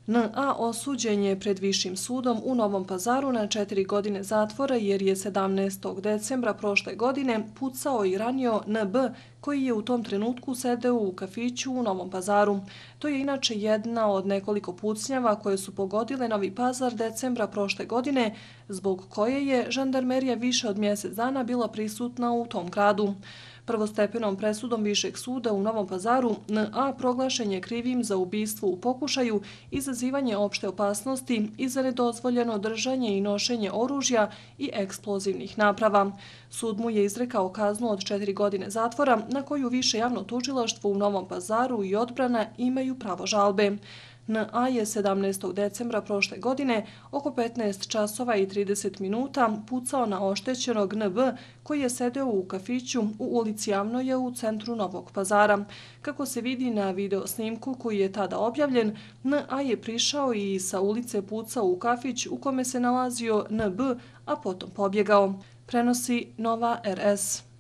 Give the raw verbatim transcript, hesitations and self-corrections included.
N A osuđen je pred Višim sudom u Novom Pazaru na četiri godine zatvora jer je sedamnaestog decembra prošle godine pucao i ranio N B koji je u tom trenutku sedeo u kafiću u Novom Pazaru. To je inače jedna od nekoliko pucnjava koje su pogodile Novi Pazar decembra prošle godine, zbog koje je žandarmerija više od mjesec dana bila prisutna u tom gradu. Prvostepenom presudom Višeg suda u Novom Pazaru N A proglašen je krivim za ubistvo u pokušaju, izazivanje opšte opasnosti i za nedozvoljeno držanje i nošenje oružja i eksplozivnih naprava. Sud mu je izrekao kaznu od četiri godine zatvora na koju Više javno tužilaštvo u Novom Pazaru i odbrana imaju pravo žalbe. N A je sedamnaestog decembra prošle godine oko petnaest časova i trideset minuta pucao na oštećenog N B koji je sedeo u kafiću u ulici Javnoje u centru Novog Pazara. Kako se vidi na video snimku koji je tada objavljen, N A je prišao i sa ulice pucao u kafić u kome se nalazio N B, a potom pobjegao. Prenosi Nova R S.